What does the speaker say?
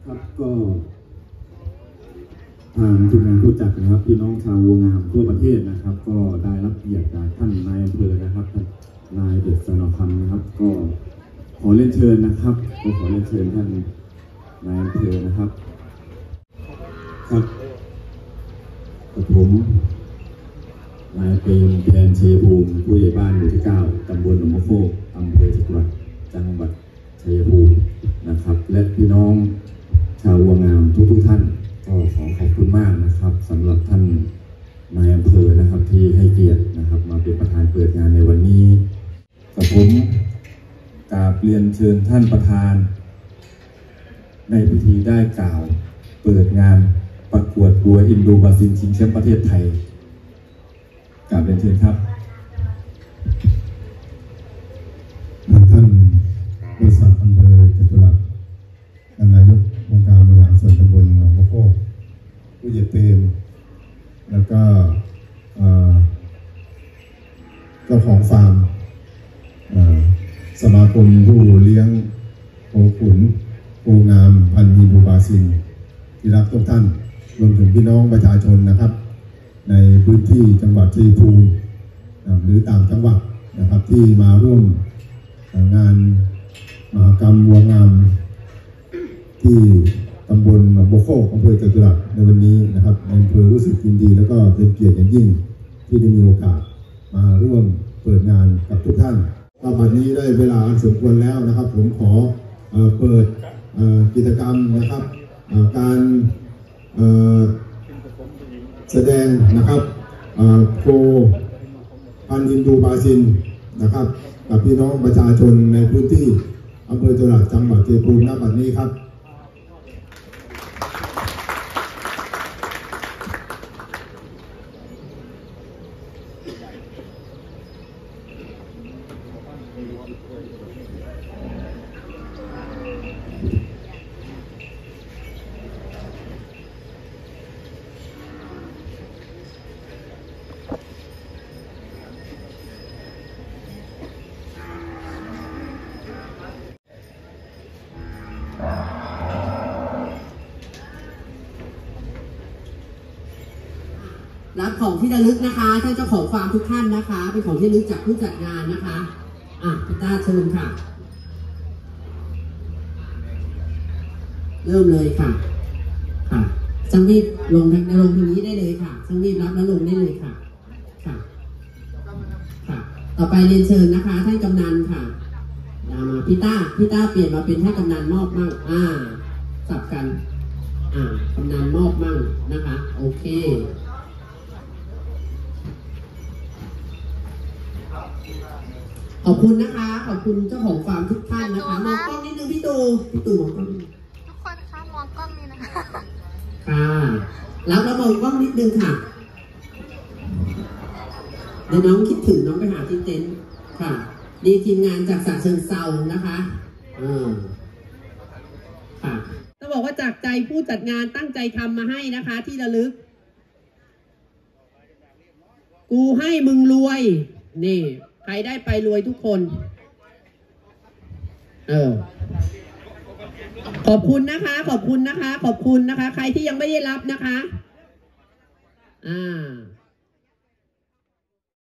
ครับก็ทางทีมงานผู้จัดนะครับพี่น้องชาววัวงามทั่วประเทศนะครับก็ได้รับเกียรติจากท่านนายอำเภอนะครับนายเดชสนอคำนะครับก็ขอเรียนเชิญนะครับก็ขอเรียนเชิญท่านนายอำเภอนะครับครับกับผมนายเปรมแทนเชยภูมิผู้ใหญ่บ้านหมู่ที่ 9 ตำบลหนองมะโคกอำเภอจังหวัดชัยภูมินะครับและพี่น้องชาววัวงามทุกท่านก็ขอขอบคุณมากนะครับสำหรับท่านนายอำเภอนะครับที่ให้เกียรตินะครับมาเป็นประธานเปิดงานในวันนี้กับผมกราบเรียนเชิญท่านประธานในพิธีได้กล่าวเปิดงานประกวดวัวอินโดบราซิลชิงแชมป์ประเทศไทยกราบเรียนเชิญครับท่านบริษัทอำเภอจตุรัสท่านนายกองค์การบริหารส่วนตำบลหนองมะโคกผู้ใหญ่เปรมแล้วก็เจ้าของฟาร์มสมาคมผู้เลี้ยงโคขุนโคงามพันธุ์อินโดบราซิลที่รักทุกท่านรวมถึงพี่น้องประชาชนนะครับในพื้นที่จังหวัดชัยภูมิหรือต่างจังหวัดนะครับที่มาร่วมงานมหกรรมวัวงามที่ตำบลหนองบัวโคกอำเภอจตุรัสในวันนี้นะครับอำเภอรู้สึกยินดีแล้วก็เป็นเกียรติอย่างยิ่งที่ได้มีโอกาสมาร่วมเปิดงานกับทุกท่านวันนี้ได้เวลาอันสมควรแล้วนะครับผมขอเปิดกิจกรรมนะครับการแสดงนะครับโคพันธุ์อินโดบราซิลนะครับกับพี่น้องประชาชนในพื้นที่อำเภอจตุรัสจังหวัดชัยภูมิณบัดนี้ครับรับของที่ระลึกนะคะท่านเจ้าของฟาร์มทุกท่านนะคะเป็นของที่ระลึกจากผู้จัดงานนะคะพี่ต้าเชิญค่ะเริ่มเลยค่ะสังรีบลงทางนี้ได้เลยค่ะสังรีบรับแล้วลงได้เลยค่ะต่อไปเรียนเชิญนะคะท่านกำนันค่ะมาพี่ต้าเปลี่ยนมาเป็นให้กำนันมอบมั่งสับกันกำนันมอบมั่งนะคะโอเคขอบคุณนะคะขอบคุณเจ้าของฟาร์มทุกท่านนะคะมองกล้องนิดนึงพี่ตู่มองกล้องทุกคนคะมองกล้องนี่นะคะค่ะแล้วมองกล้องนิดนึงค่ะเดี๋ยวน้องคิดถึงน้องไปหาที่เต็นท์ค่ะดีทีมงานจากฉะเชิงเทรานะคะค่ะต้องบอกว่าจากใจผู้จัดงานตั้งใจทำมาให้นะคะที่ระลึกกูให้มึงรวยนี่ใครได้ไปรวยทุกคนขอบคุณนะคะขอบคุณนะคะใครที่ยังไม่ได้รับนะคะ